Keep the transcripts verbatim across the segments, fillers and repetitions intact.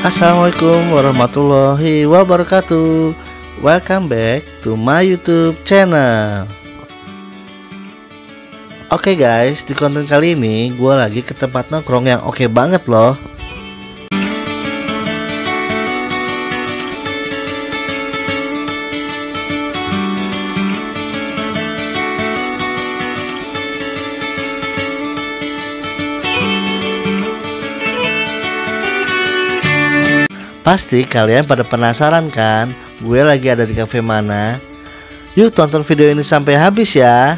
Assalamualaikum warahmatullahi wabarakatuh. Welcome back to my YouTube channel. Oke guys, di konten kali ini gue lagi ke tempat nongkrong yang oke banget loh. Pasti kalian pada penasaran kan, gue lagi ada di cafe mana? Yuk tonton video ini sampai habis ya.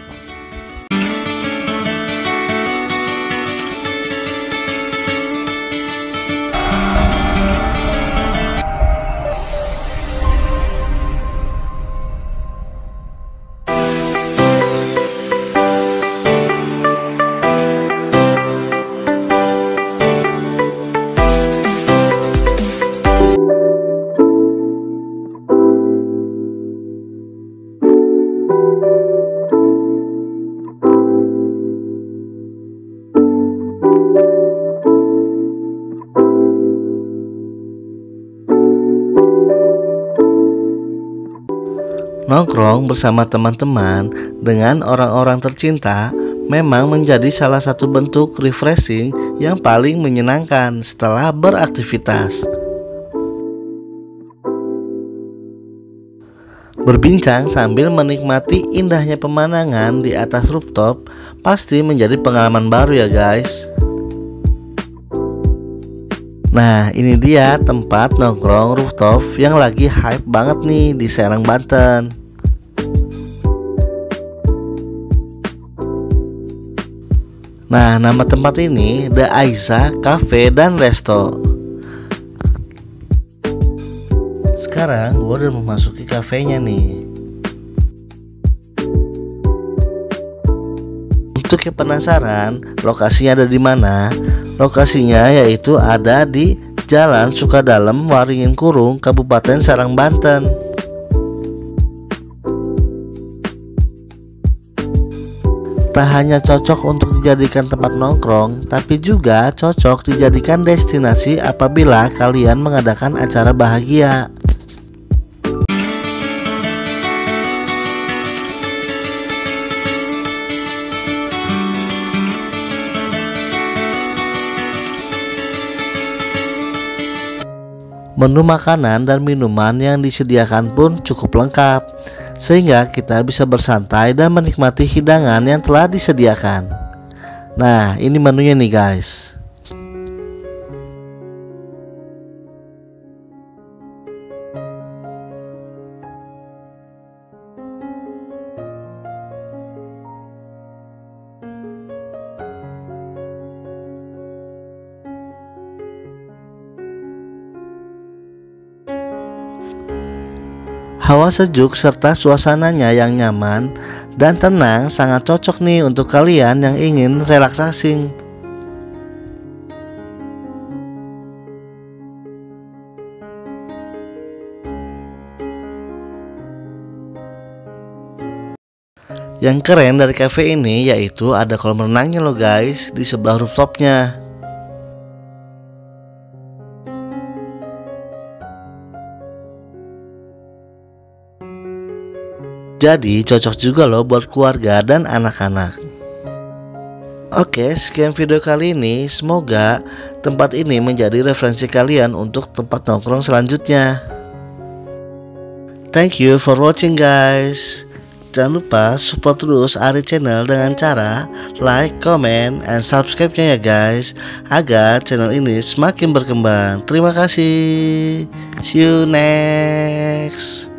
Nongkrong bersama teman-teman dengan orang-orang tercinta memang menjadi salah satu bentuk refreshing yang paling menyenangkan setelah beraktivitas. Berbincang sambil menikmati indahnya pemandangan di atas rooftop pasti menjadi pengalaman baru ya guys. Nah, ini dia tempat nongkrong rooftop yang lagi hype banget nih di Serang, Banten. Nah, nama tempat ini The Aiza Cafe dan Resto. Sekarang gue udah memasuki kafenya nih. Untuk yang penasaran, lokasinya ada di mana? Lokasinya yaitu ada di Jalan Sukadalem, Waringin Kurung, Kabupaten Serang, Banten. Tak hanya cocok untuk dijadikan tempat nongkrong, tapi juga cocok dijadikan destinasi apabila kalian mengadakan acara bahagia. Menu makanan dan minuman yang disediakan pun cukup lengkap, sehingga kita bisa bersantai dan menikmati hidangan yang telah disediakan. Nah, ini menunya nih guys. Hawa sejuk serta suasananya yang nyaman dan tenang sangat cocok nih untuk kalian yang ingin relaksasi. Yang keren dari cafe ini yaitu ada kolam renangnya loh guys di sebelah rooftopnya. Jadi cocok juga loh buat keluarga dan anak-anak. Oke, sekian video kali ini. Semoga tempat ini menjadi referensi kalian untuk tempat nongkrong selanjutnya. Thank you for watching guys. Jangan lupa support terus Ari Channel dengan cara like, comment, and subscribe-nya ya guys, agar channel ini semakin berkembang. Terima kasih. See you next.